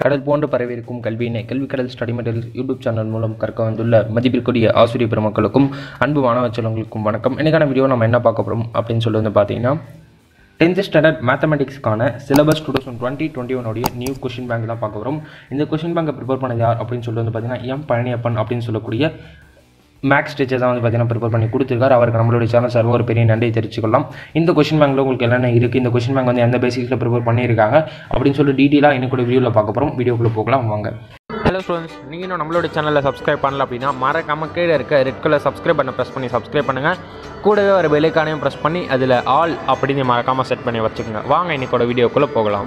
கடல் போன்ற பரவியிருக்கும் கல்வியினை கல்விக்கடல் ஸ்டடி மெட்டீரியல் யூடியூப் சேனல் மூலம் கற்க வந்துள்ள மதிப்பிற்குரிய ஆசிரியர் பெருமக்களுக்கும் அன்பு மாணவ செல்வங்களுக்கும் வணக்கம். இன்னைக்கான வீடியோ நம்ம என்ன பார்க்க போகிறோம் அப்படின்னு சொல்லி வந்து பார்த்தீங்கன்னா 10th ஸ்டாண்டர்ட் மேத்தமெட்டிக்ஸ்க்கான சிலபஸ் 2020-21 உடைய நியூ கொஷின் பேங்க் தான் பார்க்க வரும். இந்த கொஷின் பேங்கை ப்ரிப்பேர் பண்ணது யார் அப்படின்னு சொல்லி வந்து பார்த்தீங்கன்னா எம் பழனியப்பன் அப்படின்னு சொல்லக்கூடிய மேக்ஸ் டீச்சர் தான் வந்து பார்த்தீங்கன்னா ப்ரிப்பேர் பண்ணி கொடுத்துருக்காரு. அவருக்கு நம்மளுடைய சேனல் சார்பாக ஒரு பெரிய நன்றியை தெரிவிச்சுக்கலாம். இந்த கொஷின் பேங்கில் உங்களுக்கு என்னென்ன இருக்குது, இந்த கொஷின் பேங்க் வந்து எந்த பேசிக்ஸில் ப்ரிப்பேர் பண்ணியிருக்காங்க அப்படின்னு சொல்லி டீட்டெயிலாக இன்னைக்கு வீடியோவில் பார்க்க போகிறோம். வீடியோக்குள்ளே போகலாம் வாங்க. ஹலோ ஸ்டூடெண்ட்ஸ், நீங்கள் இன்னும் நம்மளோட சேனலில் சப்ஸ்கிரைப் பண்ணல அப்படின்னா மறக்காம கீழே இருக்க ரெட் கலர் சப்ஸ்கிரைப் பண்ண ப்ரெஸ் பண்ணி சப்ஸ்கிரைப் பண்ணுங்கள். கூடவே ஒரு பெல் ஐகானையும் ப்ரெஸ் பண்ணி அதில் ஆல் அப்படின்னு மறக்காமல் செட் பண்ணி வச்சுக்கோங்க. வாங்க இன்னைக்கோட வீடியோக்குள்ளே போகலாம்.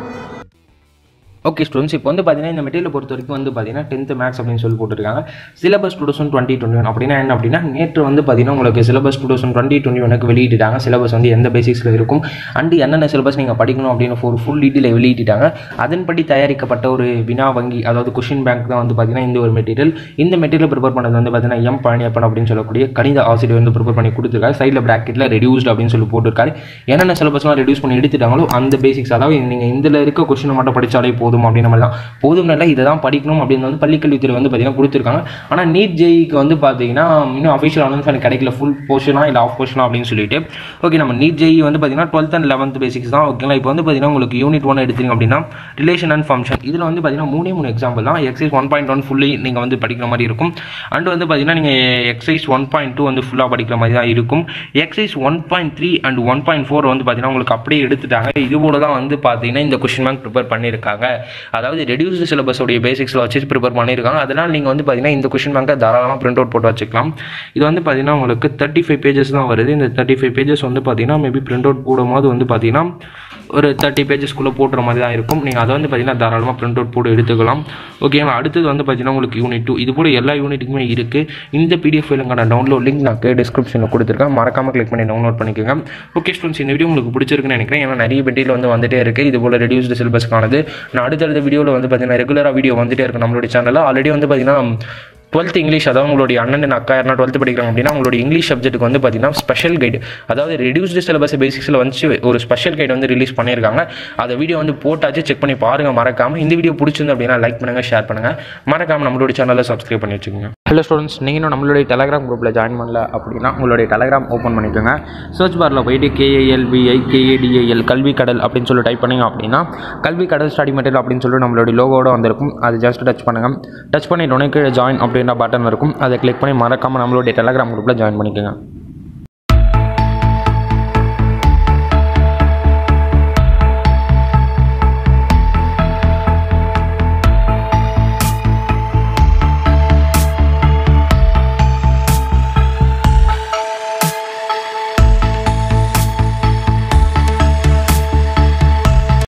ஓகே ஸ்டூடெண்ட்ஸ், இப்போ வந்து பார்த்தீங்கன்னா இந்த மெட்டீரியல் பொறுத்த வரைக்கும் வந்து பார்த்தீங்கன்னா 10th மேக்ஸ் அப்படின்னு சொல்லி போட்டுருக்காங்க. சிலபஸ் 2020-21 அப்படின்னா என்ன அப்படின்னா நேற்று வந்து பார்த்தீங்கன்னா உங்களுக்கு சிலபஸ் 2020-21 வெளியிட்டாங்க. சிலபஸ் வந்து எந்த பேசிக்ஸில் இருக்கும் அண்டு என்னென்ன சிலபஸ் நீங்கள் படிக்கணும் அப்படின்னு ஒரு ஃபுல் டீட்டெயில் வெளியிட்டாங்க. அதன்படி தயாரிக்கப்பட்ட ஒரு வினா வங்கி, அதாவது கொஷின் பேங்க் தான் வந்து பார்த்தீங்கன்னா இந்த ஒரு மெட்டீரியல். இந்த மெட்டீரியல் ப்ரிப்பேர் பண்ணது வந்து பார்த்தீங்கன்னா எம் பழனியப்பன் அப்படின்னு சொல்லக்கூடிய கணித ஆசிரியர் வந்து ப்ரிப்பேர் பண்ணி கொடுத்துருக்காரு. சைடில் ப்ராக்கெட்டில் ரெடியூஸ்ட் அப்படின்னு சொல்லி போட்டிருக்காரு. என்னென்ன சிலபஸ்லாம் ரெடியூஸ் பண்ணி எடுத்துட்டாங்களோ அந்த பேசிக்ஸ், அதாவது நீங்கள் இதில் இருக்க கொஷினை மட்டும் படித்தாலே போதும் அப்படின்னு மாதிரி தான் போதும் இல்லை, இதை தான் படிக்கணும் அப்படின்னு வந்து பள்ளிக்கல்வித்துறை வந்து பார்த்தீங்கன்னா கொடுத்துருக்காங்க. ஆனால் நீட் ஜேஇக்கு வந்து பார்த்தீங்கன்னா இன்னும் அஃபிஷியல் அனௌன்ஸ்மெண்ட் கிடைக்கல, ஃபுல் போர்ஷனா இல்லை ஆஃப் போர்ஷனா அப்படின்னு சொல்லிட்டு. ஓகே, நம்ம நீட் ஜேஇ வந்து பார்த்தீங்கன்னா 12th and 11th பேசிக்ஸ் தான். ஓகேங்களா, இப்போ வந்து பார்த்தீங்கன்னா உங்களுக்கு யூனிட் 1 எடுத்தீங்க அப்படின்னா ரிலேஷன் அண்ட் ஃபங்க்ஷன், இதில் வந்து பார்த்தீங்கன்னா 3 எக்ஸாம்பிள் தான். எக்ஸைஸ் 1.1 ஃபுல்லி நீங்கள் வந்து படிக்கிற மாதிரி இருக்கும். அண்ட் வந்து பார்த்தீங்கன்னா நீங்கள் எக்ஸைஸ் 1.2 வந்து ஃபுல்லாக படிக்கிற மாதிரி தான் இருக்கும். எக்ஸைஸ் 1.3 அண்ட் 1.4 வந்து பார்த்தீங்கன்னா உங்களுக்கு அப்படியே எடுத்துட்டாங்க. இது கூட தான் வந்து பார்த்தீங்கன்னா இந்த கொஷின் பேங்க் ப்ரிப்பேர் பண்ணியிருக்காங்க. அதாவது ரெடியூஸ்டு சிலபஸ் உடைய பேசிக்ஸில் வச்சு ப்ரிப்பேர் பண்ணியிருக்காங்க. அதனால் நீங்கள் வந்து பார்த்தீங்கன்னா இந்த கொஷின் பேங்கை தாராளமாக பிரிண்ட் அவுட் போட்டு வச்சுக்கலாம். இது வந்து பார்த்தீங்கன்னா உங்களுக்கு 35 பேஜஸ் தான் வருது. இந்த 35 பேஜஸ் வந்து பார்த்தீங்கன்னா மேபி பிரிண்ட் அவுட் போடும்போது வந்து பார்த்தீங்கன்னா ஒரு 30 பேஜஸ்க்குள்ளே போட்டுற மாதிரி தான் இருக்கும். நீங்கள் அதை வந்து பார்த்தீங்கன்னா தாராளமாக பிரிண்ட் அவுட் போட்டு எடுத்துக்கலாம். ஓகேங்களா, அடுத்தது வந்து பார்த்தீங்கன்னா உங்களுக்கு யூனிட் 2, இது கூட எல்லா யூனிட்டுக்குமே இருக்குது. இந்த பிடிஎஃப் ஃபைலுக்கான டவுன்லோட் லிங்க் நான் டிஸ்கிரிப்ஷனில் கொடுத்துருக்கேன், மறக்காமல் கிளிக் பண்ணி டவுன்லோட் பண்ணிக்கோங்க. ஓகே ஸ்டூடெண்ட்ஸ், இந்த வீடியோ உங்களுக்கு பிடிச்சிருக்குன்னு நினைக்கிறேன். ஏன்னா நிறைய மெட்டீரியல் வந்து வந்துட்டே இருக்குது இது போல் ரெடியூஸ்டு சிலபஸ்க்கானது. நான் அடுத்தடுத்த வீடியோவில் வந்து பார்த்தீங்கன்னா ரெகுலராக வீடியோ வந்துட்டே இருக்கும் நம்மளுடைய சேனலில். ஆல்ரெடி வந்து பார்த்தீங்கன்னா 12th இங்கிலீஷ், அதாவது உங்களுடைய அண்ணன் அக்கா யாரா 12th படிக்கிறாங்க அப்படின்னா உங்களுடைய இங்கிலீஷ் சப்ஜெக்ட்டுக்கு வந்து பார்த்தீங்கன்னா ஸ்பெஷல் கைடு, அதாவது ரெடியூஸ்டு சிலபஸ் பேசிக்ஸில் வந்து ஒரு ஸ்பெஷல் கைடு வந்து ரிலீஸ் பண்ணியிருக்காங்க. அந்த வீடியோ வந்து போட்டாச்சு, செக் பண்ணி பாருங்கள் மறக்காமல். இந்த வீடியோ பிடிச்சிருந்து அப்படின்னா லைக் பண்ணுங்கள், ஷேர் பண்ணுங்கள், மறக்காமல் நம்மளுடைய சேனலில் சப்ஸ்கிரைப் பண்ணி வச்சுக்கோங்க. ஹலோ ஸ்டூடெண்ட்ஸ், நீங்கள் நம்மளுடைய டெலகிராம் குரூப்பில் ஜாயின் பண்ணல அப்படின்னா உங்களுடைய டெலகிராம் ஓப்பன் பண்ணிக்கோங்க. சர்ச் பாரில் போயிட்டு KALVIKADAL கல்விக்கடல் அப்படின்னு சொல்லி டைப் பண்ணிங்க அப்படின்னா கல்விக்கடல் ஸ்டடி மெட்டீரியல் அப்படின்னு சொல்லி நம்மளுடைய லோகோட வந்திருக்கும். அது ஜஸ்ட் டச் பண்ணுங்கள். டச் பண்ணிட்டோன்னே கீழே ஜாயின் அப்படின்ற பட்டன் இருக்கும். அதை கிளிக் பண்ணி மறக்காமல் நம்மளுடைய டெலகிராம் குரூப்பில் ஜாயின் பண்ணிக்கோங்க.